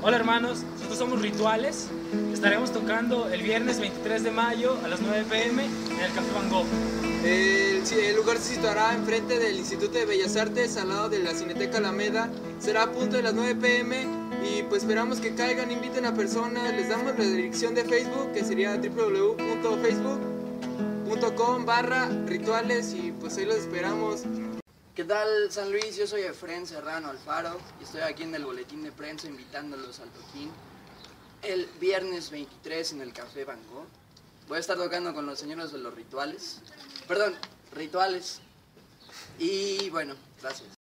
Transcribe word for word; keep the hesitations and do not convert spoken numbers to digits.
Hola hermanos, nosotros somos Rituales. Estaremos tocando el viernes veintitrés de mayo a las nueve pe eme en el Café Van Gogh. El, el lugar se situará enfrente del Instituto de Bellas Artes, al lado de la Cineteca Alameda. Será a punto de las nueve pe eme y pues esperamos que caigan, inviten a personas. Les damos la dirección de Facebook, que sería doble u doble u doble u punto facebook punto com barra rituales, y pues ahí los esperamos. ¿Qué tal, San Luis? Yo soy Efren Serrano Alfaro y estoy aquí en el boletín de prensa invitándolos al toquín el viernes veintitrés en el Café Van Gogh. Voy a estar tocando con los señores de los Rituales, perdón, Rituales. Y bueno, gracias.